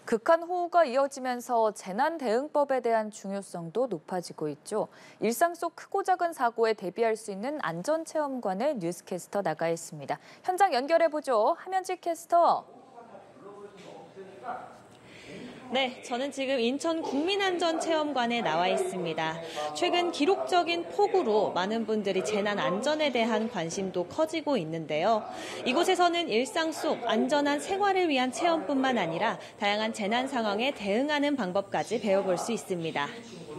극한 호우가 이어지면서 재난 대응법에 대한 중요성도 높아지고 있죠. 일상 속 크고 작은 사고에 대비할 수 있는 안전체험관에 뉴스캐스터 나가 있습니다. 현장 연결해보죠. 함현지 캐스터. 네, 저는 지금 인천 국민안전체험관에 나와 있습니다. 최근 기록적인 폭우로 많은 분들이 재난 안전에 대한 관심도 커지고 있는데요. 이곳에서는 일상 속 안전한 생활을 위한 체험뿐만 아니라 다양한 재난 상황에 대응하는 방법까지 배워볼 수 있습니다.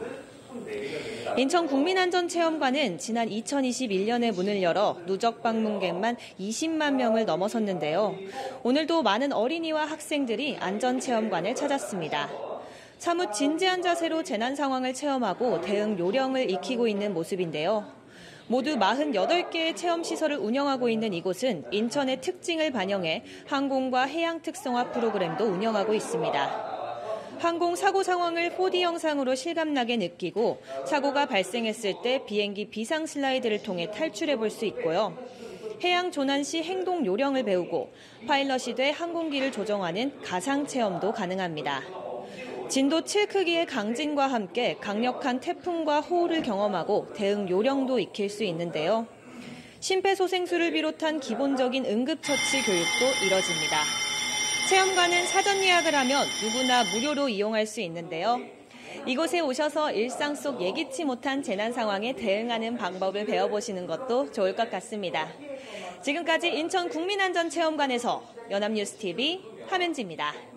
인천 국민안전체험관은 지난 2021년에 문을 열어 누적 방문객만 20만 명을 넘어섰는데요. 오늘도 많은 어린이와 학생들이 안전체험관을 찾았습니다. 사뭇 진지한 자세로 재난 상황을 체험하고 대응 요령을 익히고 있는 모습인데요. 모두 48개의 체험시설을 운영하고 있는 이곳은 인천의 특징을 반영해 항공과 해양 특성화 프로그램도 운영하고 있습니다. 항공 사고 상황을 4D 영상으로 실감나게 느끼고 사고가 발생했을 때 비행기 비상 슬라이드를 통해 탈출해 볼 수 있고요. 해양 조난 시 행동 요령을 배우고 파일럿이 돼 항공기를 조정하는 가상 체험도 가능합니다. 진도 7크기의 강진과 함께 강력한 태풍과 호우를 경험하고 대응 요령도 익힐 수 있는데요. 심폐소생술을 비롯한 기본적인 응급처치 교육도 이뤄집니다. 체험관은 사전 예약을 하면 누구나 무료로 이용할 수 있는데요. 이곳에 오셔서 일상 속 예기치 못한 재난 상황에 대응하는 방법을 배워보시는 것도 좋을 것 같습니다. 지금까지 인천 국민안전체험관에서 연합뉴스TV 함현지입니다.